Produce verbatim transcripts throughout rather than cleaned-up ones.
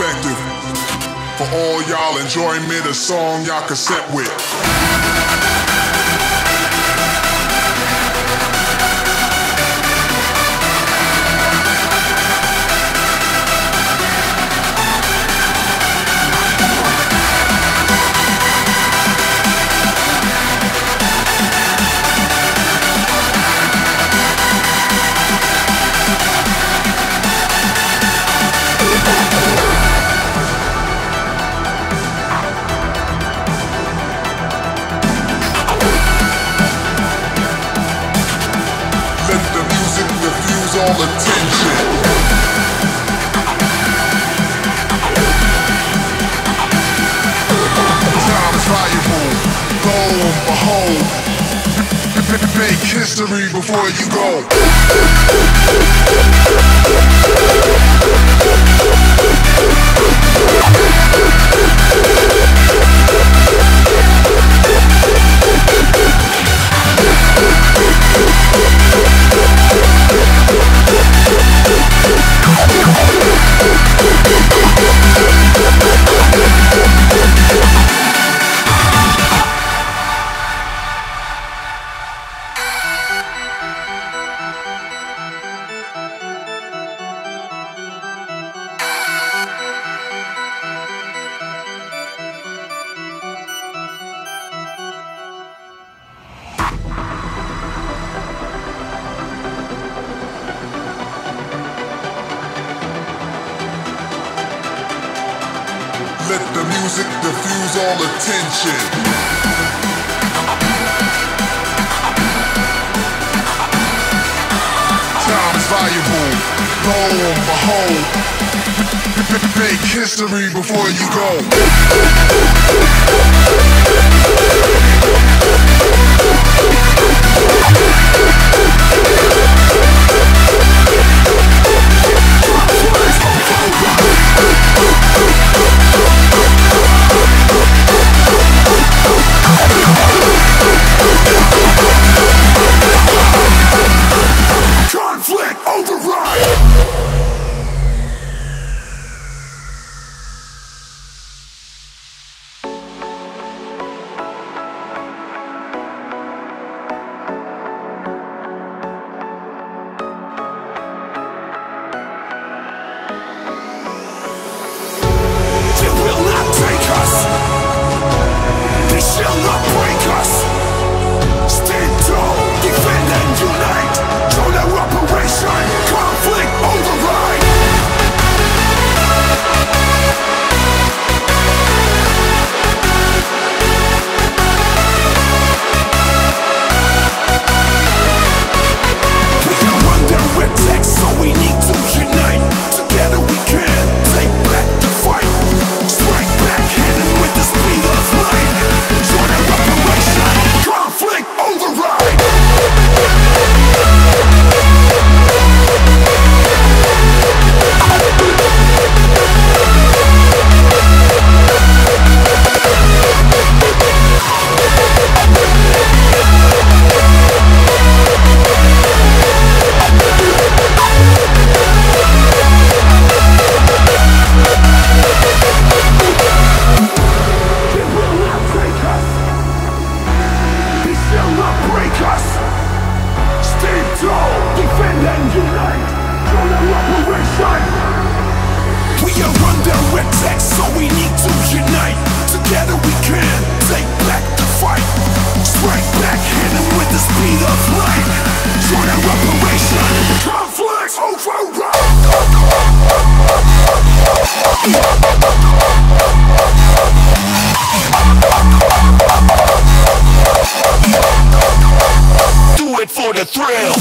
perspective. For all y'all enjoying me, the song y'all consent with. All attention. Time is valuable. Lo and behold, make history before you go. Let the music diffuse all attention. Time is valuable. Lo and behold, make history before you go. Conflict override! They will not take us. They shall not break us. Stand tall, defend and unite. Join our operation, conflict override. We are under attack, so we need to unite. Together we can take back the fight. Strike back, hitting with the speed of light. Join our operation, conflict override. Do it for the thrill.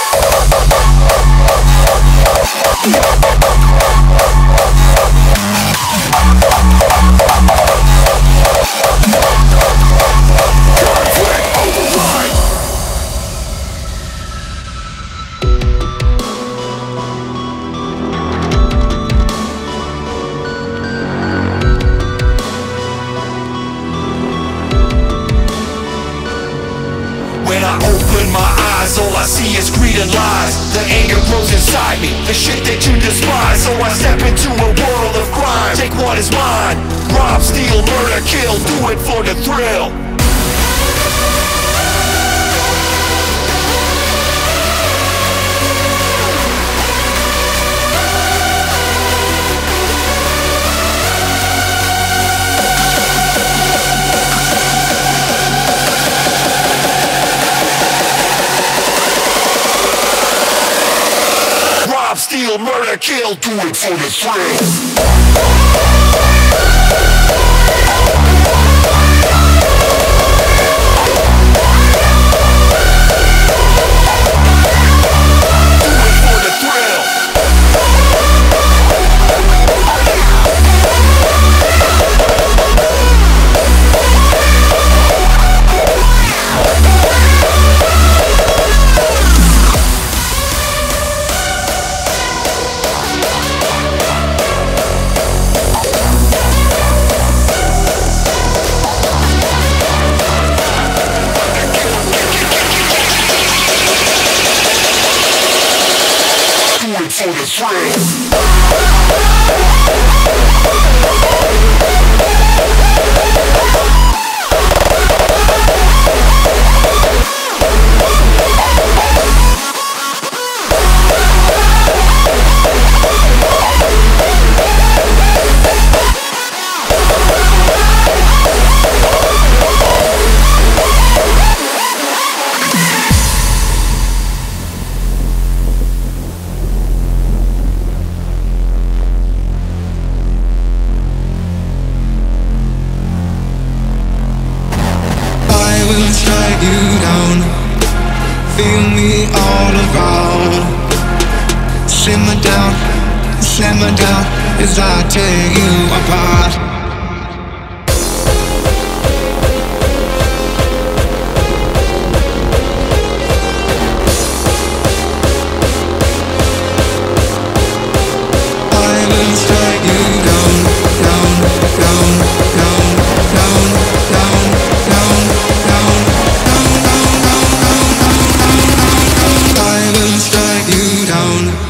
All I see is greed and lies. The anger grows inside me, the shit that you despise. So I step into a world of crime. take what is mine. Rob, steal, murder, kill, do it for the thrill. Rob, steal, murder, kill, do it for the thrill. For the thrill. Strike you down, feel me all around. Simmer down, simmer down as I tear you apart. I will strike you down, down, down, down, down, down, down, down. I will strike you down.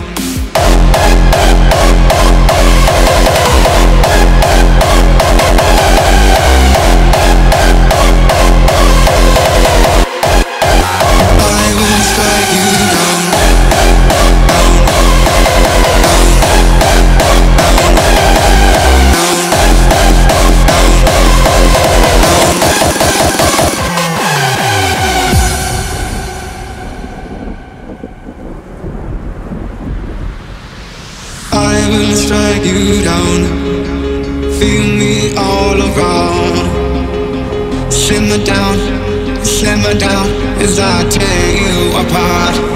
I will strike you down, feel me all around. Simmer down, simmer down as I tear you apart.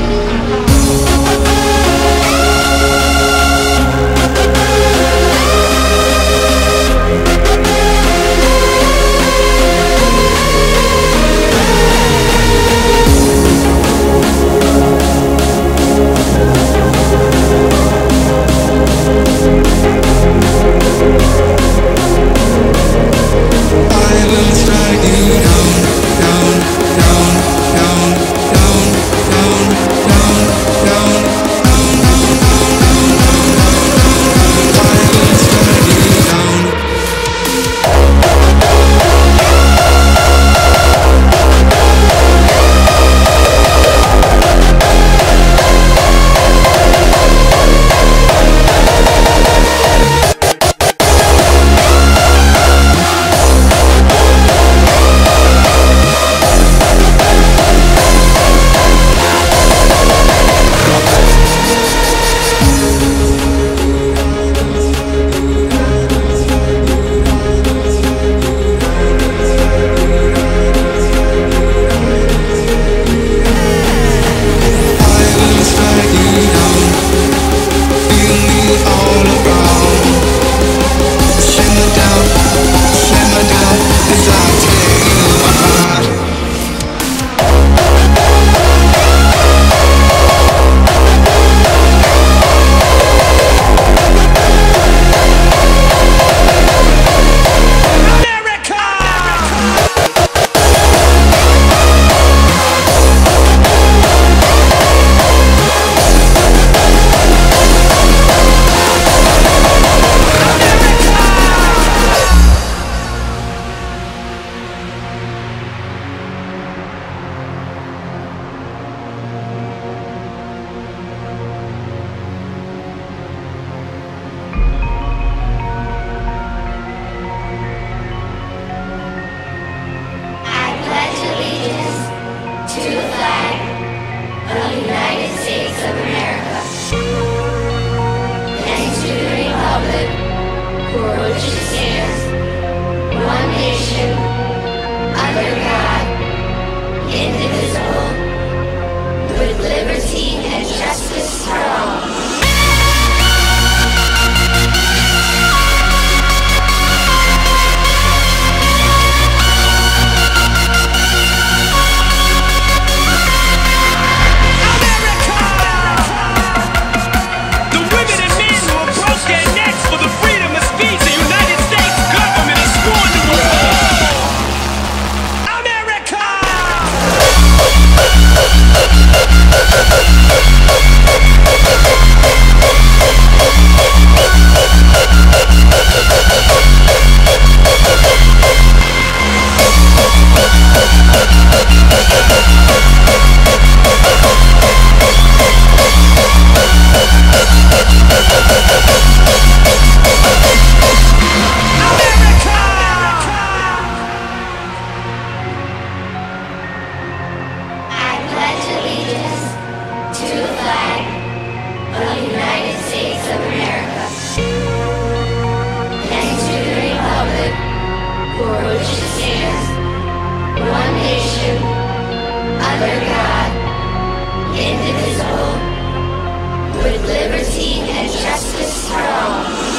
I will strike you down, down, down, down, down, down. indivisible, with liberty and justice for all.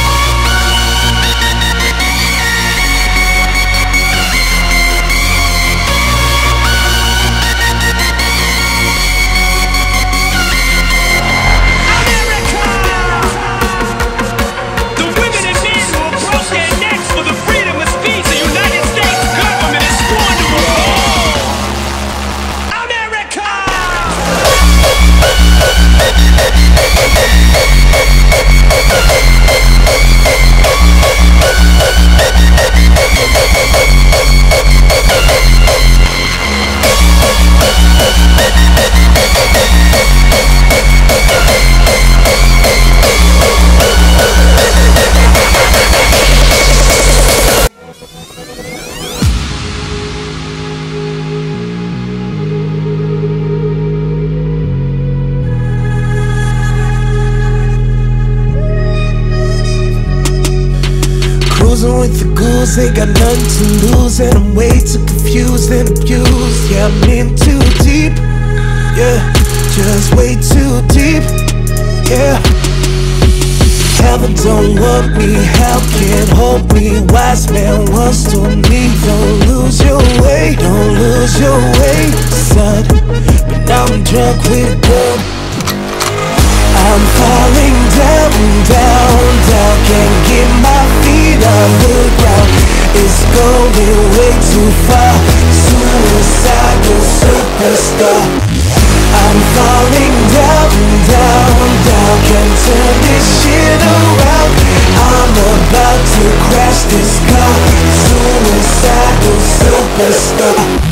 With the ghouls, they got nothing to lose, and I'm way too confused and abused. Yeah, I'm in too deep, yeah, just way too deep, yeah. Heaven don't want me, hell can't hold me. Wise man once told me, don't lose your way, don't lose your way, son. But now I'm drunk with blood. I'm falling down, down, down. Can't get my feet off the ground. It's going way too far. Suicidal superstar. I'm falling down, down, down. Can't turn this shit around. I'm about to crash this car. Suicidal superstar.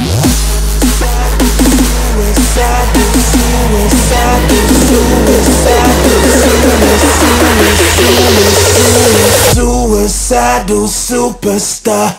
Suicidal, suicidal, suicidal, suicidal, suicidal superstar.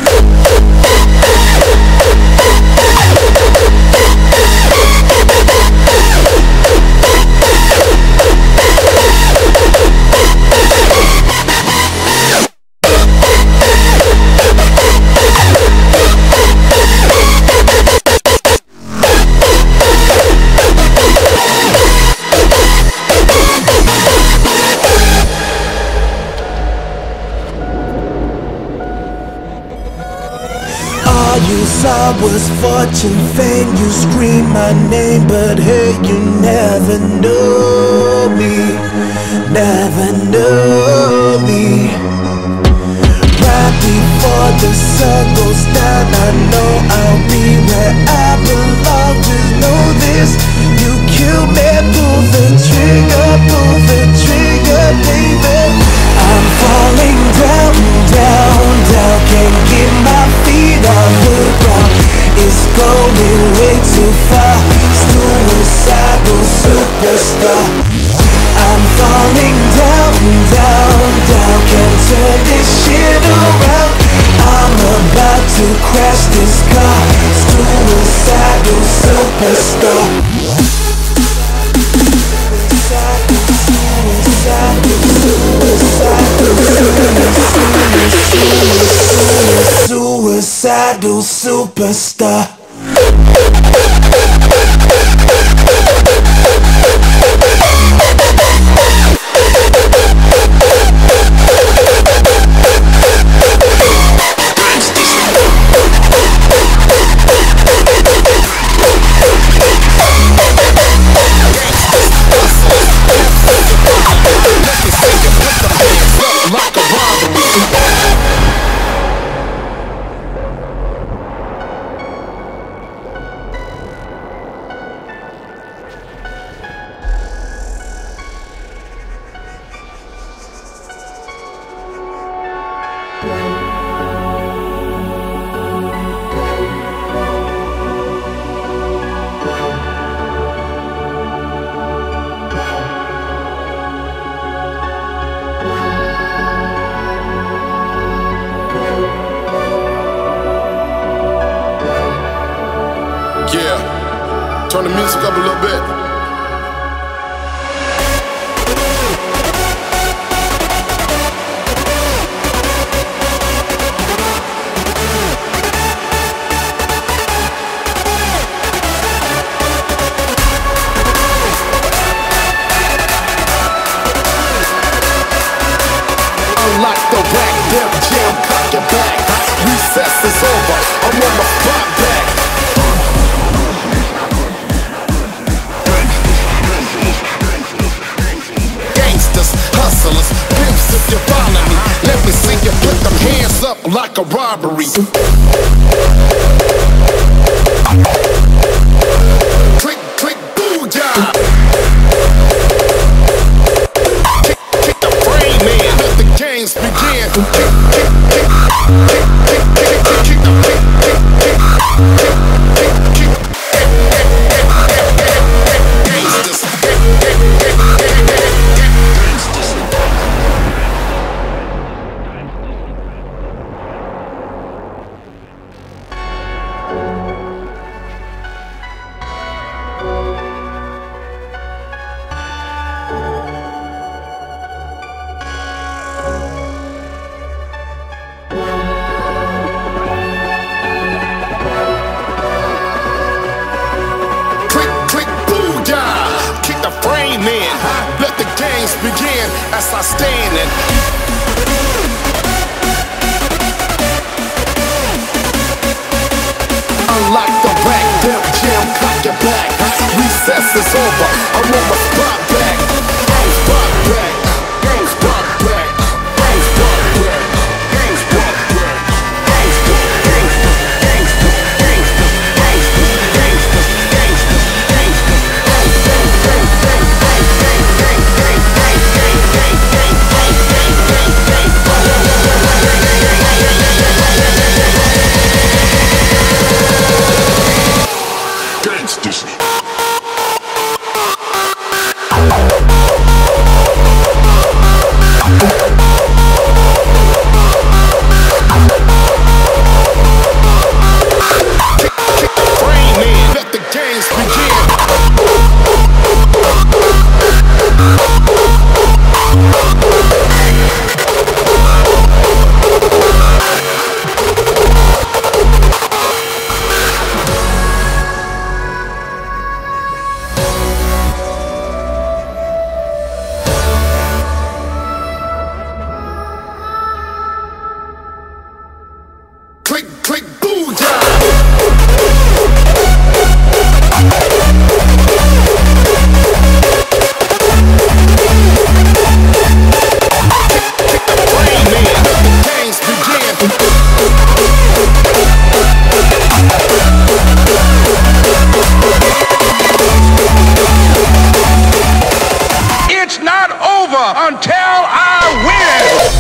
You saw was fortune, fame. You scream my name, but hey, you never know me, never know me. Right before the sun goes down, I know I'll be where I belong. Just know this, you kill me, pull the trigger, pull the trigger, baby. I'm falling down, down, down. Can't get my feet off the ground. It's going way too far. Suicidal superstar. I'm falling down, down, down. Can't turn this shit around. I'm about to crash this car. Suicidal superstar. Suicidal superstar. Yeah, turn the music up a little bit. up like a robbery. Click, click, booyah. Kick, kick the frame in, let the games begin. Kick, kick, kick, kick, kick, kick, kick, kick the kick, kick, kick, kick, kick, kick, gangsters. Begin as I stand and unlock the back, Def Jam, cock your back. Recess is over, I'm on my spot back. Spot back, spot back, spot back, spot back, gangsta, gangsta, gangsta, gangsta, gangsta, gangsta, gangsta, gangsta, Gangsters. Click, click, booyah! Kick the frame in, let the games begin. It's not over until I win.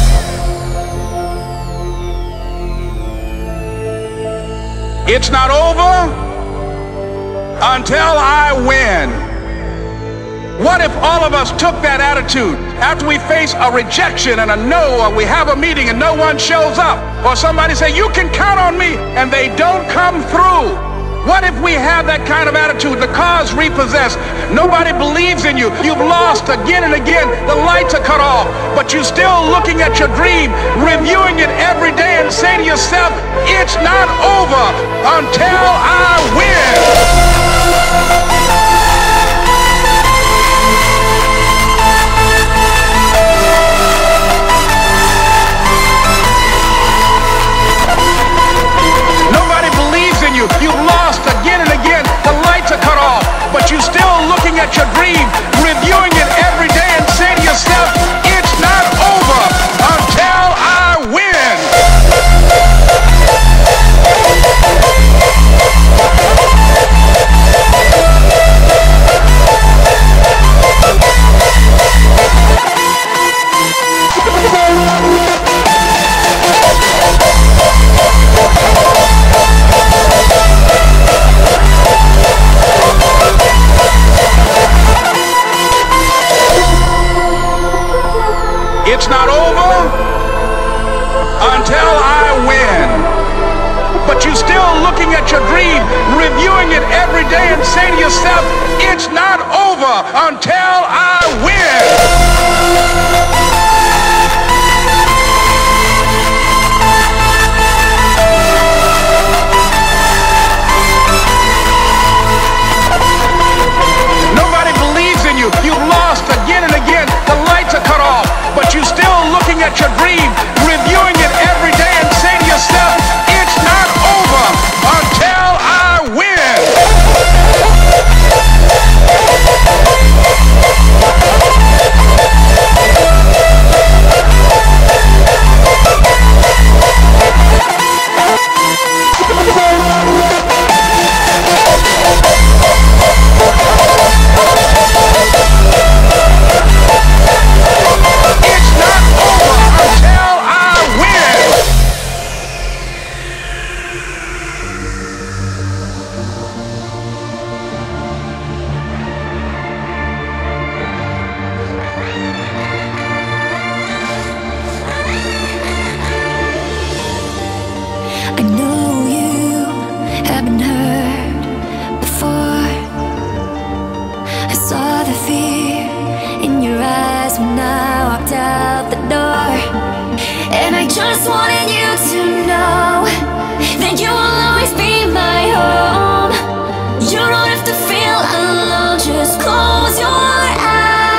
It's not over until I win. What if all of us took that attitude after we face a rejection and a no, or we have a meeting and no one shows up, or somebody say, you can count on me, and they don't come through? What if we have that kind of attitude? The car's repossessed. Nobody believes in you. You've lost again and again. The lights are cut off, but you're still looking at your dream, reviewing it every day, and say to yourself, it's not over until I win. You've lost again and again. The lights are cut off, but you're still looking at your dream, reviewing it every day, and say to yourself, it's not over until I win. It's not over until I win. But you're still looking at your dream, reviewing it every day, and say to yourself, it's not over until I win. Nobody believes in you. You've lost again and again. The lights are cut off, but you're still looking at your dream, reviewing it every day, and say to yourself, it's not over until I win. fear in your eyes when I walked out the door. And I just wanted you to know that you will always be my home. You don't have to feel alone, just close your eyes.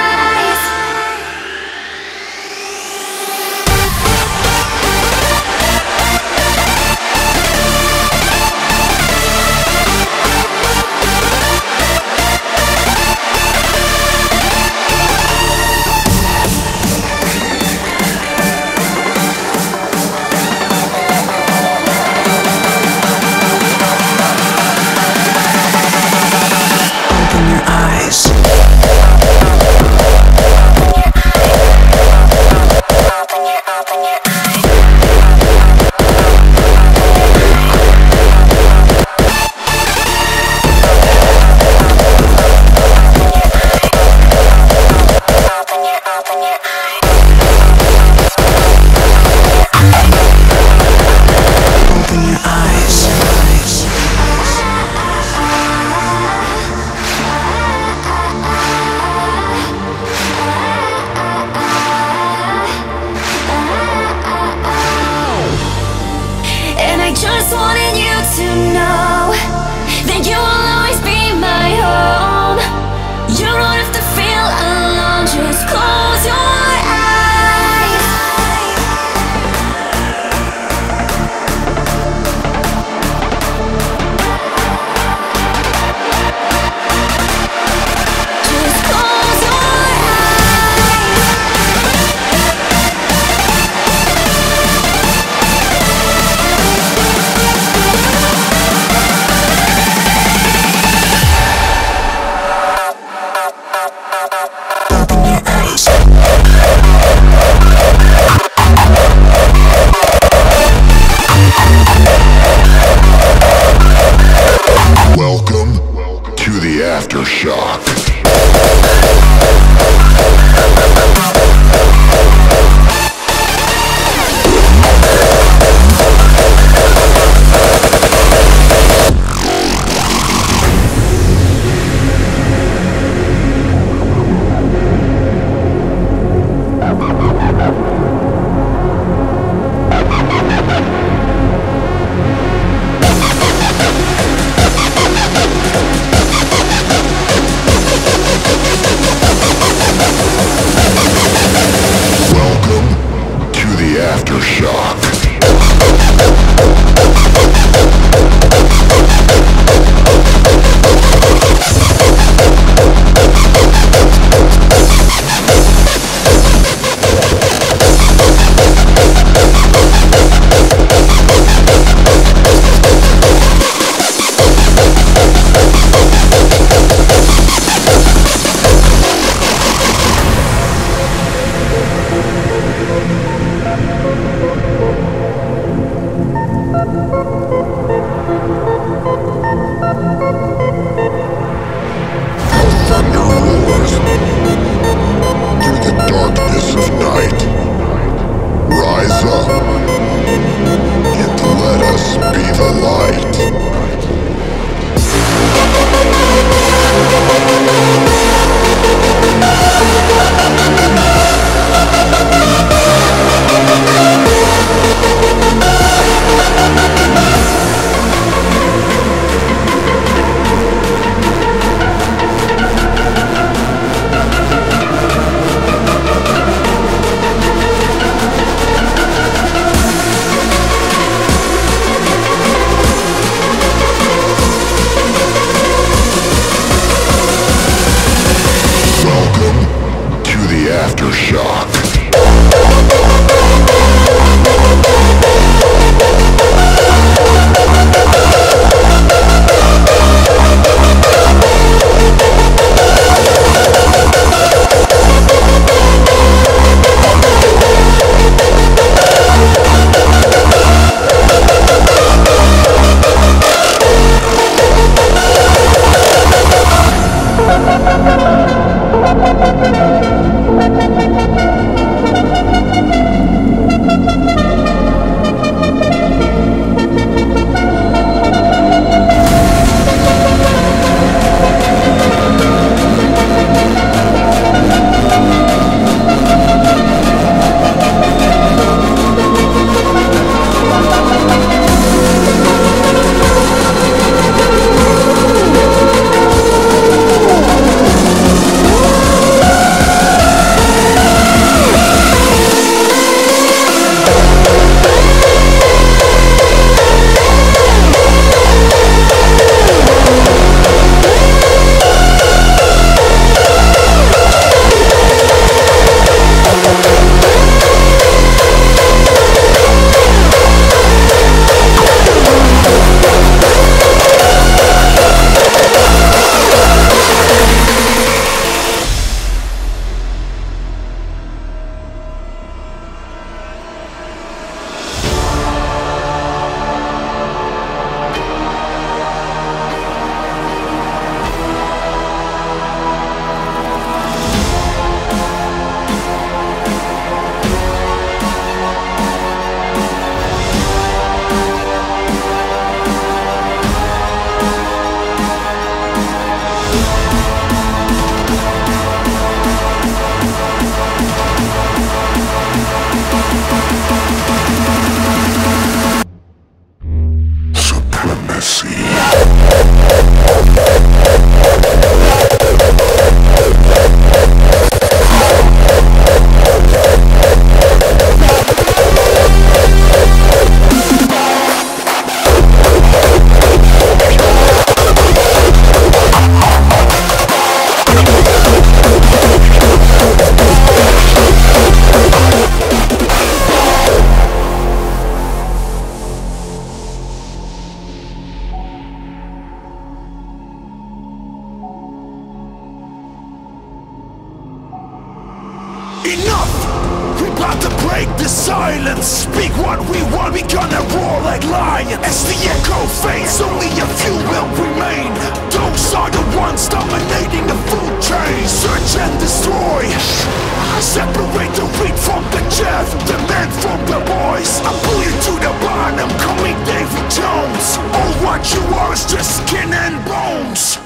Just wanted you to know that you will always be my home. You don't have to feel alone, just close your eyes. Just close your Welcome to the Aftershock. eyes. Enough! We about to break the silence. Speak what we want, we gonna roar like lions. As the echo fades, only a few will remain. Those are the ones dominating the food chain. Search and destroy. Separate the wheat from the chaff, the men from the boys. I pull you to the bottom, coming Davy Jones. All what you are is just skin and bones.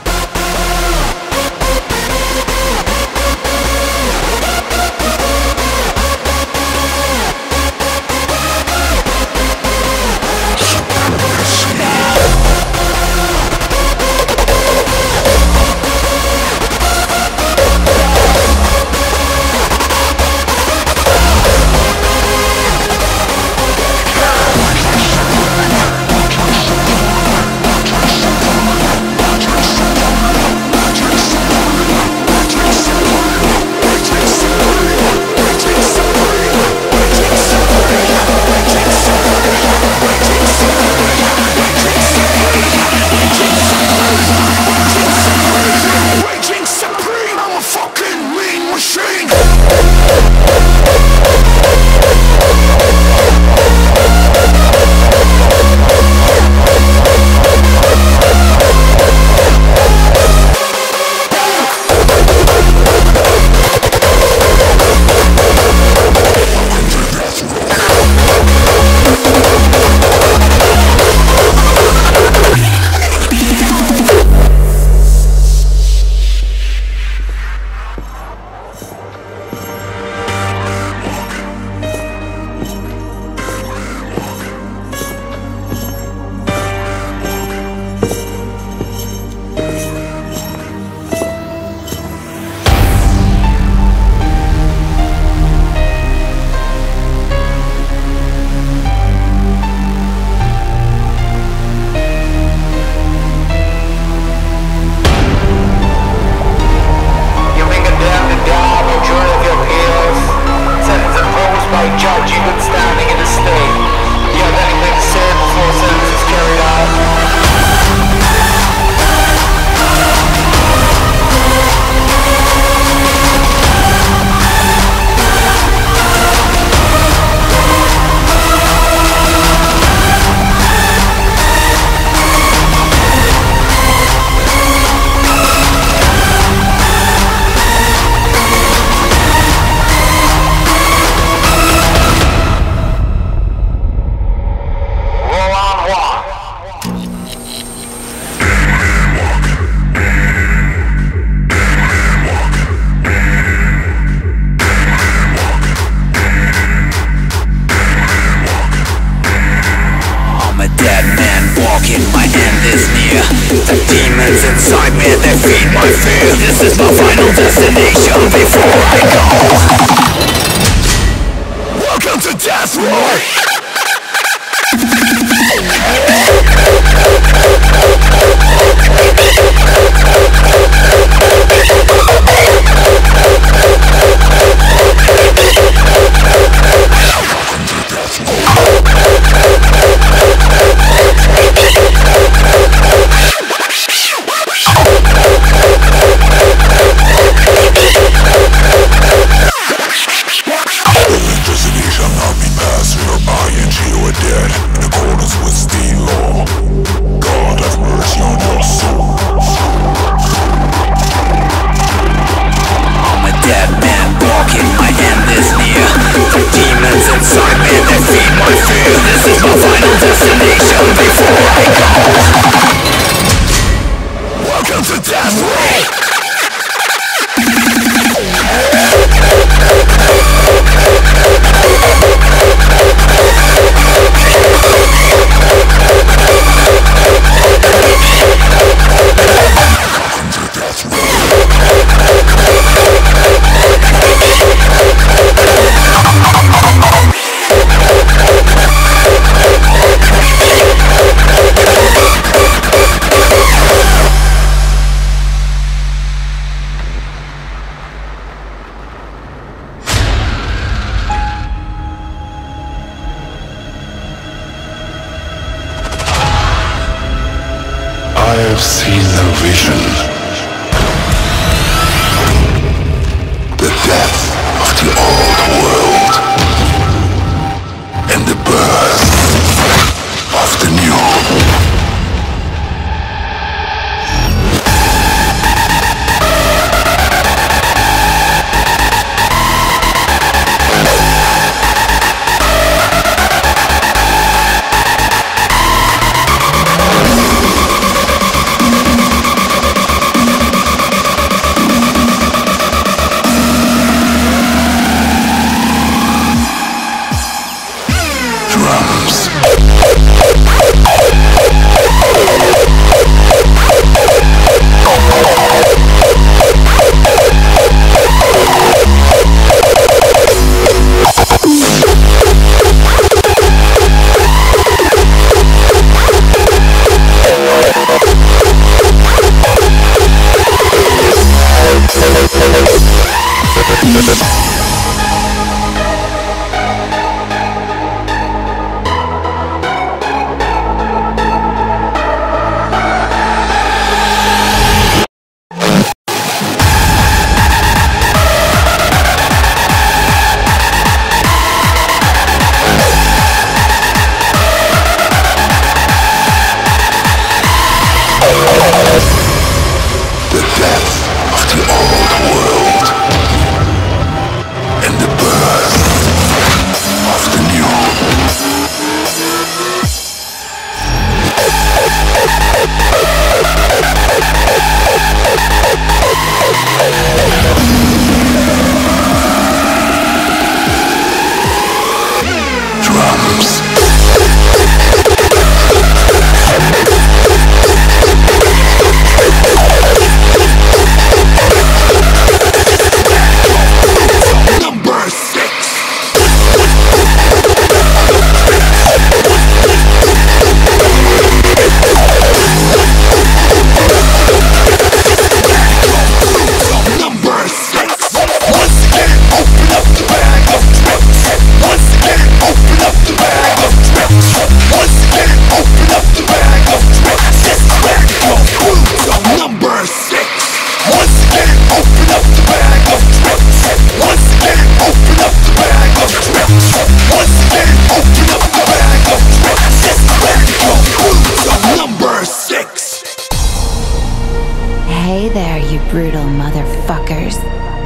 I've seen the vision. The death of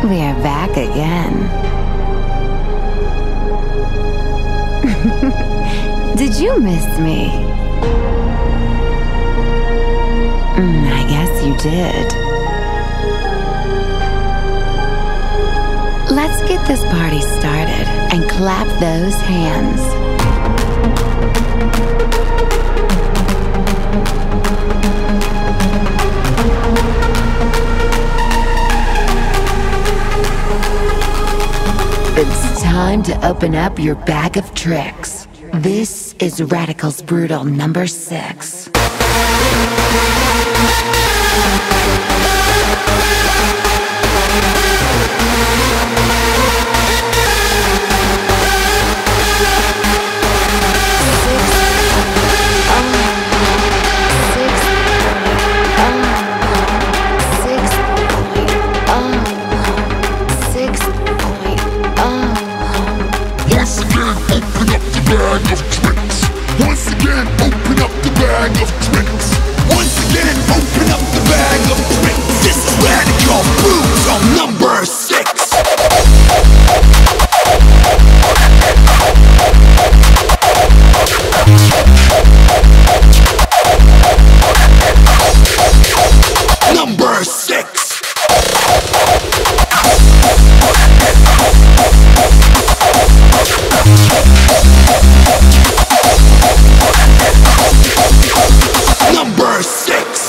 We are back again. Did you miss me? Mm, I guess you did. Let's get this party started and clap those hands. It's time to open up your bag of tricks. This is Radicals Brutal number six. Bag of tricks. Once again, open up the bag of tricks. Once again, open up the bag of tricks. This is Radical Brutal number six. Number six. Number six.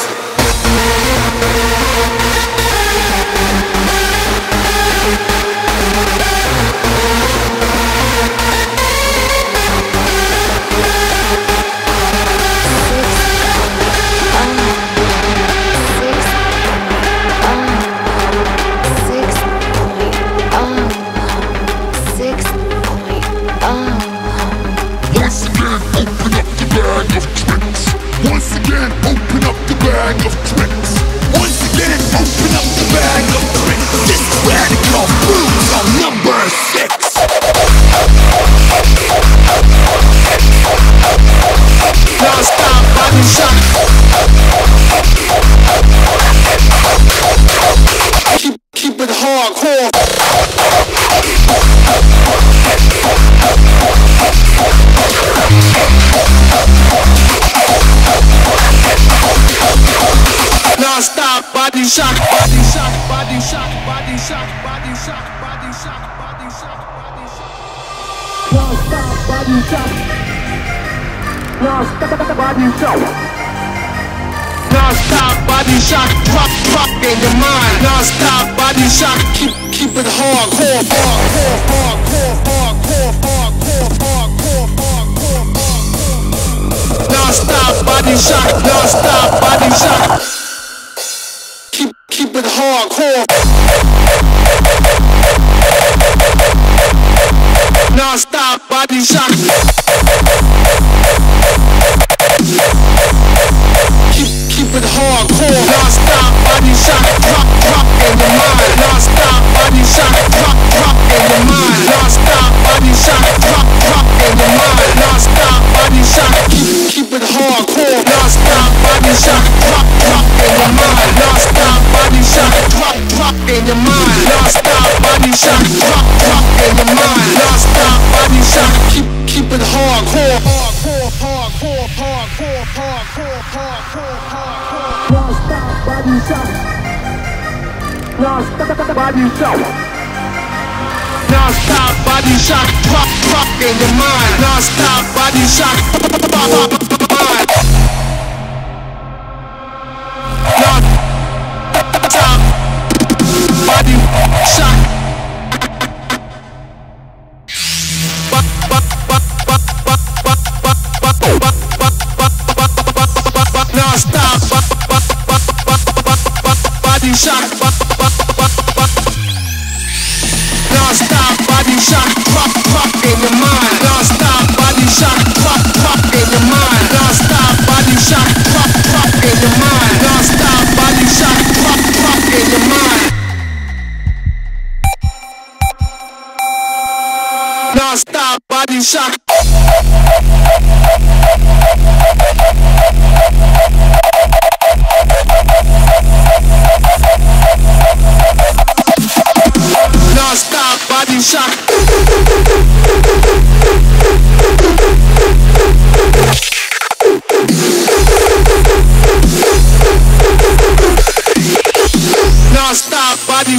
Once again, open up the bag of tricks. Once again, open up the bag of tricks. This is Radical Brutal number six. Non-stop body shot. Keep, keep it hardcore. Non-stop body shock, body shock, body shock, body shock, body shock, body shock, body shock, body shock. Non-stop body shock. Non-stop body shock. Non-stop body shock, drop, drop in your mind. Non-stop body shock, keep, keep it hardcore, hardcore, hardcore, hardcore, hardcore, hardcore, hardcore, hardcore. Non-stop body shock, non-stop body shock. Keep, keep it hardcore. Non-stop body shock. Keep, keep it hardcore. Non-stop body shock. Drop, drop in your mind. Non-stop body shock. Drop, drop in your mind. Non-stop body shock. Drop, drop in your mind. Non-stop body shock. Keep, keep it hardcore. Non-stop body shock. Drop, drop in your mind. Non-stop body shock. Drop, drop in your mind. Non-stop body shock. Drop, drop in your mind. Non-stop body shock. Keep, keep it hardcore. Hardcore, hardcore, hardcore, hardcore, hardcore, hardcore. Non-stop body shock. Non-stop body shock. Non-stop body shock. Drop, drop in your mind. Non-stop body shock. Mind. Non-stop body shock. Non-stop body shock. Non-stop body shock. Drop, drop in your mind. Non-stop body shock. Drop, drop in your mind. Non-stop body shock. Drop, drop in your mind. Non-stop body shock. Drop, drop in your mind. Non-stop body shock.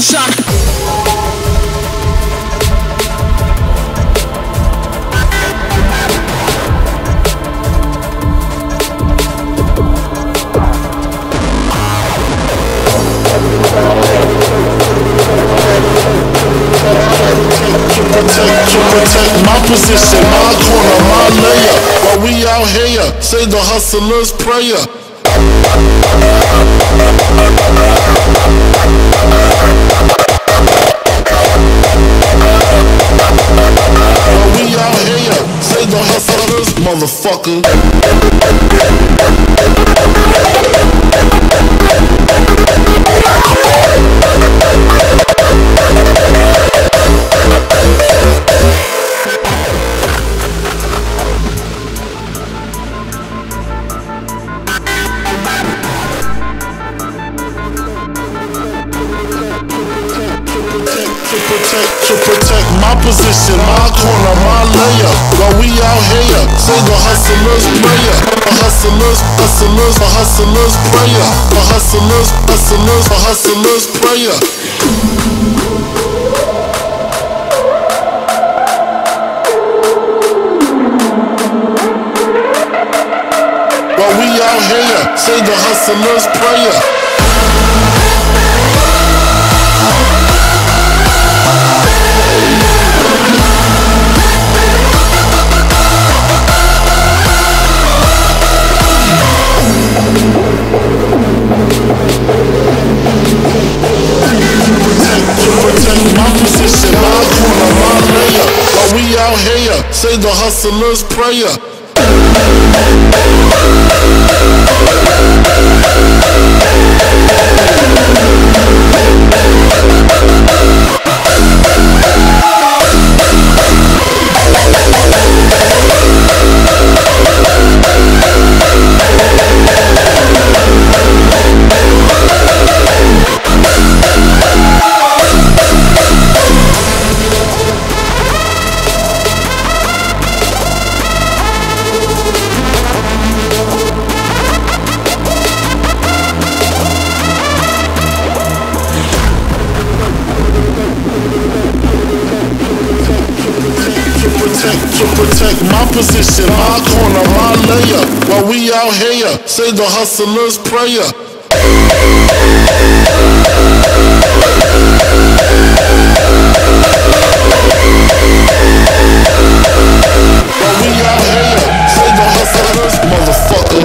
Shock. Protect, to protect my position, my corner, my layer. While we out here, say the hustler's prayer. While we out here, say the hustler's motherfucker. To protect my position, my corner, my layer. While we out here, say the hustler's prayer. The hustler's, hustler's, the hustler's prayer. The hustler's, hustler's, the hustler's prayer. While we out here, say the hustler's prayer. While we out here, say the hustler's prayer. To protect my position, my corner, my layer. While we out here, say the hustler's prayer. While we out here, say the hustler's motherfucker.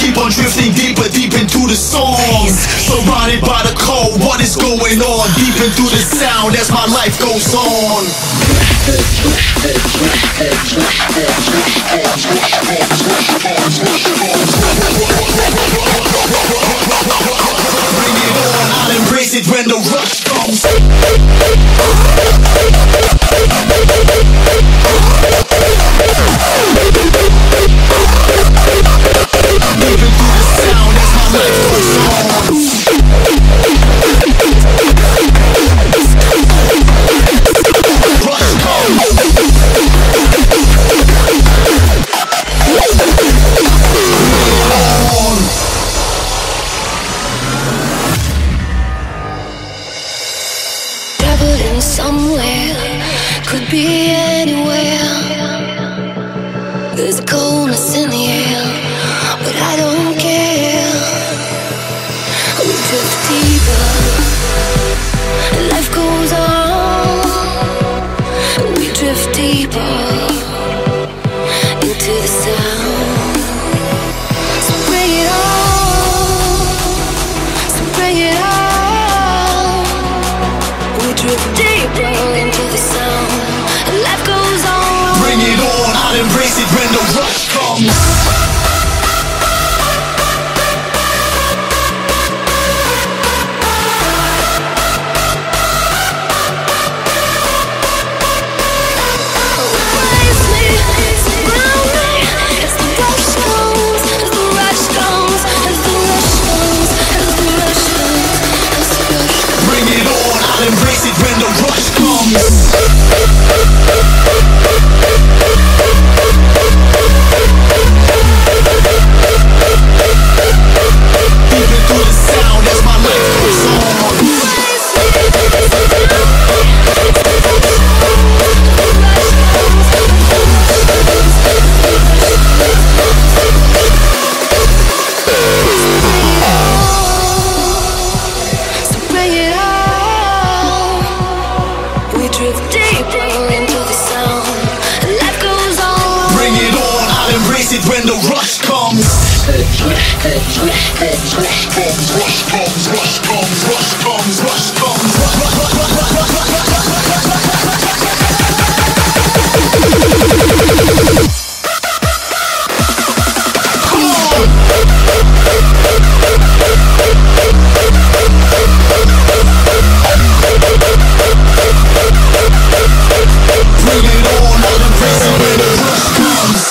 keep on drifting deeper, deep into the songs. Surrounded by the cold, what is going on? Deep into the sound as my life goes on. Bring it on, I'll embrace it when the rush comes. Moving through the sound as my life goes on. Rush comes. Traveling somewhere, could be anywhere. There's a coldness in the air, but I don't care. We drift deeper, and life goes on. We drift deeper into the sound. So bring it on, so bring it on. We drift deeper into the sound, and life goes on. Bring it on, I'll embrace it when the rush comes. Embrace it when the rush comes. Deep into the sound as my life goes on. So bring it on. Drift deeper into the sound, and life goes on. Bring it on, I'll embrace it when the rush comes. Rush comes, rush comes, rush comes, rush comes, rush comes, rush comes, rush comes, rush Bring it on, I'll embrace it when the rush comes.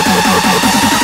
We'll be right back.